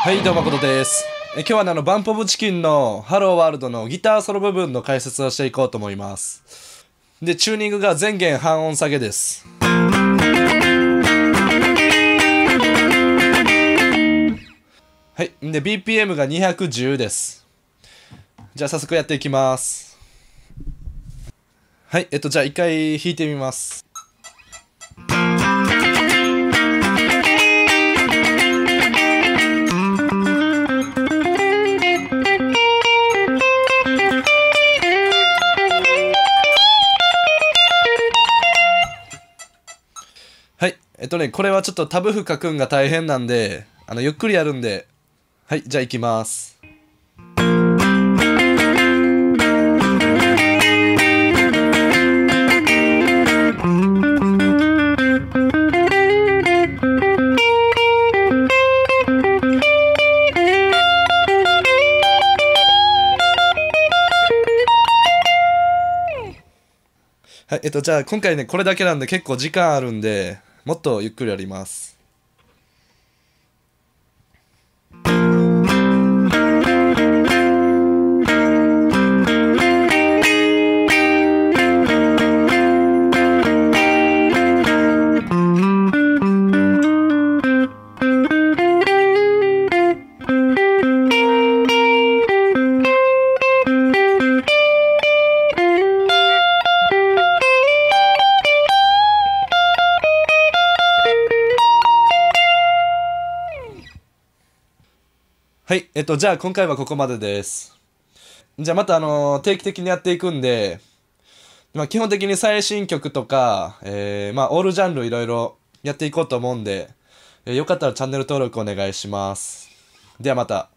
はいどうもことです。今日はバンプオブチキンのハローワールドのギターソロ部分の解説をしていこうと思います。でチューニングが全弦半音下げです。はいで BPM が210です。じゃあ早速やっていきます。はいじゃあ一回弾いてみます。はいこれはちょっとタブ譜書くんが大変なんでゆっくりやるんで、はいじゃあいきます。はいじゃあ今回ねこれだけなんで結構時間あるんでもっとゆっくりやります。はいじゃあ今回はここまでです。じゃあまた定期的にやっていくんで、基本的に最新曲とか、オールジャンルいろいろやっていこうと思うんで、よかったらチャンネル登録お願いします。ではまた。